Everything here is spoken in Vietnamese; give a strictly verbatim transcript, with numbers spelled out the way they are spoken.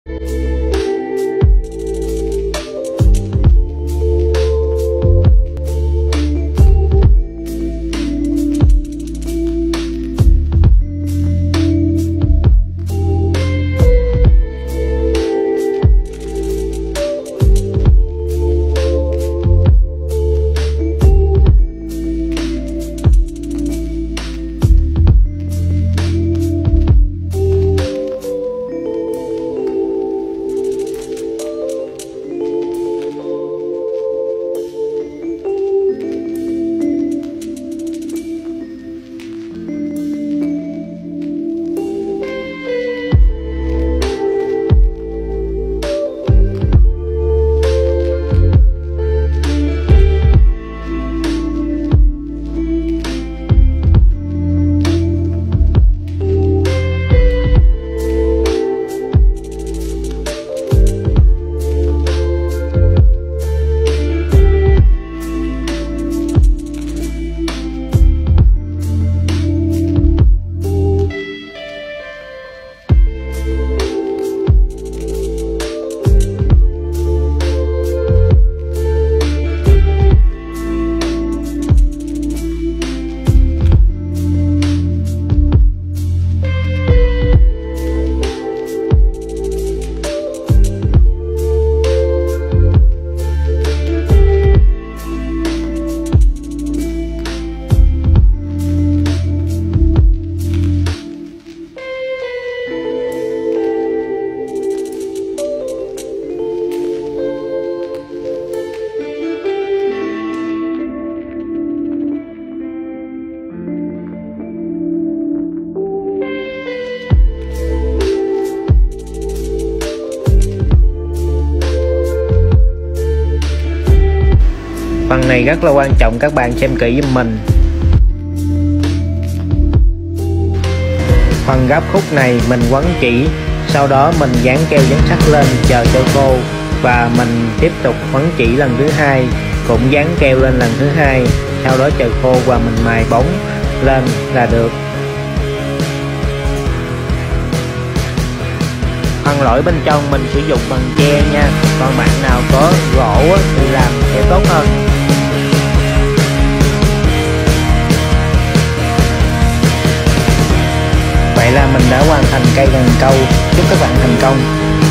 Phần này rất là quan trọng, các bạn xem kỹ giùm mình. Phần gấp khúc này mình quấn chỉ, sau đó mình dán keo dán sắt lên chờ cho khô, và mình tiếp tục quấn chỉ lần thứ hai, cũng dán keo lên lần thứ hai, sau đó chờ khô và mình mài bóng lên là được. Phần lõi bên trong mình sử dụng bằng tre nha, còn bạn nào có gỗ thì làm sẽ tốt hơn. Vậy là mình đã hoàn thành cây cần câu. Chúc các bạn thành công.